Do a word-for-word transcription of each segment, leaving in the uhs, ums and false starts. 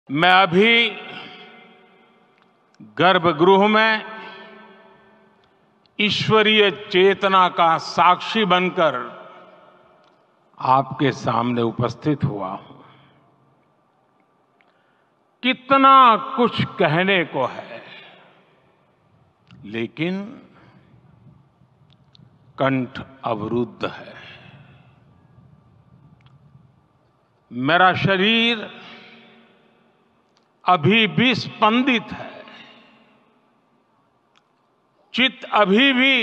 मैं अभी गर्भगृह में ईश्वरीय चेतना का साक्षी बनकर आपके सामने उपस्थित हुआ हूं। कितना कुछ कहने को है, लेकिन कंठ अवरुद्ध है। मेरा शरीर अभी भी स्पंदित है, चित्त अभी भी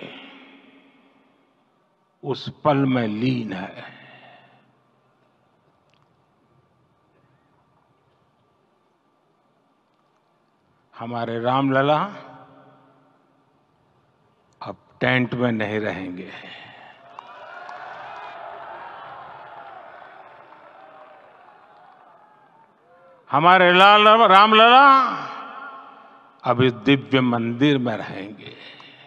उस पल में लीन है। हमारे रामलला अब टेंट में नहीं रहेंगे। हमारे लाल रामलला अब इस दिव्य मंदिर में रहेंगे।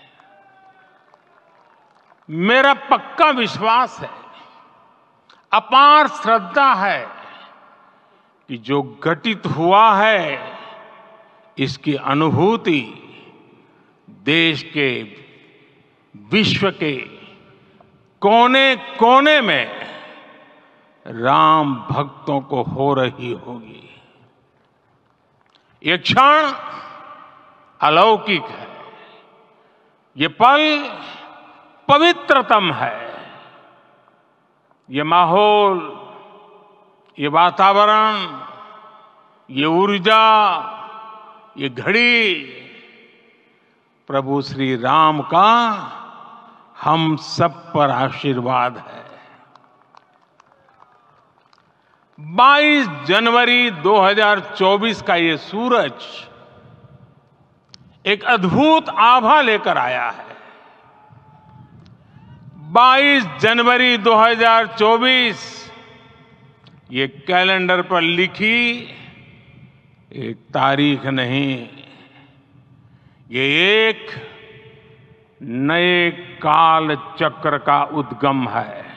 मेरा पक्का विश्वास है, अपार श्रद्धा है कि जो घटित हुआ है इसकी अनुभूति देश के, विश्व के कोने कोने में राम भक्तों को हो रही होगी। ये क्षण अलौकिक है, ये पल पवित्रतम है। ये माहौल, ये वातावरण, ये ऊर्जा, ये घड़ी प्रभु श्री राम का हम सब पर आशीर्वाद है। बाईस जनवरी दो हज़ार चौबीस का ये सूरज एक अद्भुत आभा लेकर आया है। बाईस जनवरी दो हज़ार चौबीस ये कैलेंडर पर लिखी एक तारीख नहीं, ये एक नए काल चक्र का उद्गम है।